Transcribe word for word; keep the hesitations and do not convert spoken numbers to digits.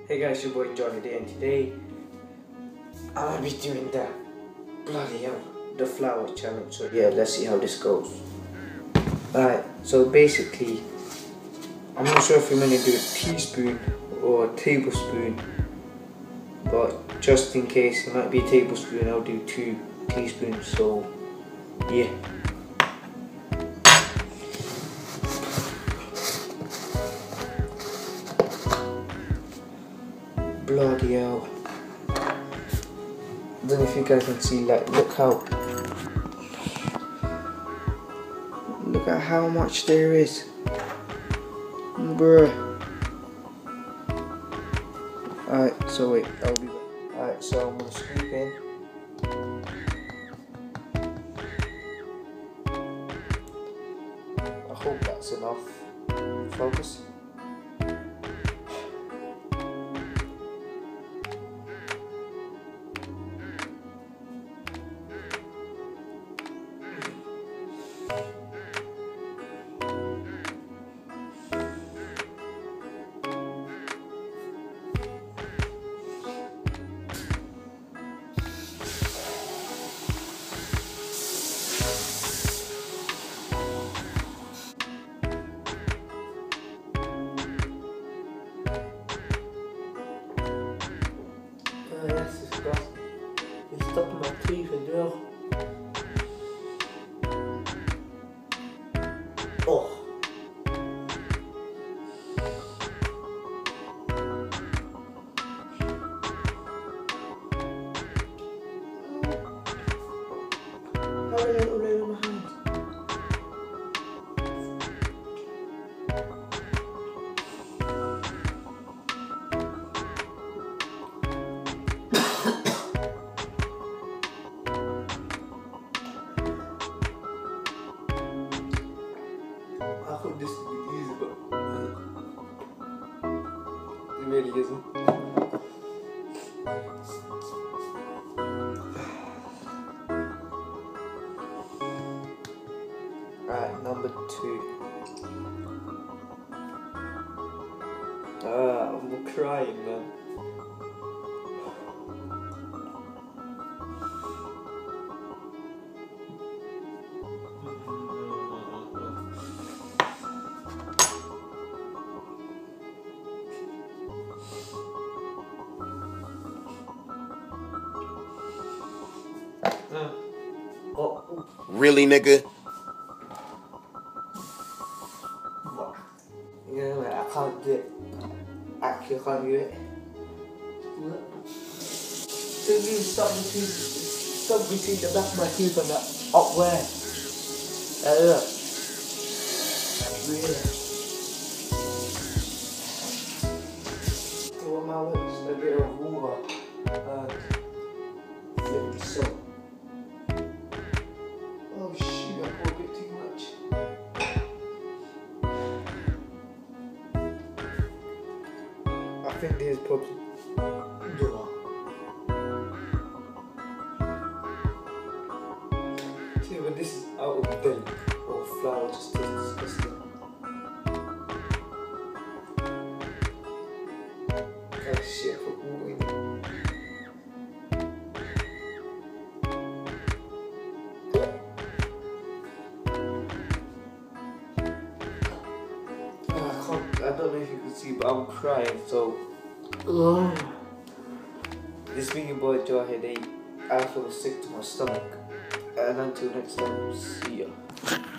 Hey guys, your boy Johnny Day, and today I'm gonna be doing the bloody hell, the flower challenge. So yeah, let's see how this goes. Alright, so basically, I'm not sure if I'm gonna do a teaspoon or a tablespoon, but just in case it might be a tablespoon, I'll do two teaspoons. So yeah. Bloody hell. I don't know if you guys can see, like, look how look at how much there is, bruh. Alright, so wait, I'll be back. Alright, so I'm gonna scoop in. I hope that's enough. Focus. Oh, that's disgusting. It's stuck in my teeth as well. Oh. How are you all over my hands? I thought this would be easy, but it really isn't. Alright, number two. Ah, I'm crying, man. Oh. Really, nigga? You know what? I can't do it. Actually, I can't do it. So you stop between, stop between the back of my teeth and the up where? Uh, look. Really? So what my lips? A bit of water and flip the soap. Oh shoot, I poured a bit too much. I think this is probably yeah. See, when this is out of the belly, or flour just tastes disgusting. Oh shit, I put water in it. I don't know if you can see, but I'm crying, so uh, this being your boy Jarhead eight, I feel sick to my stomach, and until next time, see ya.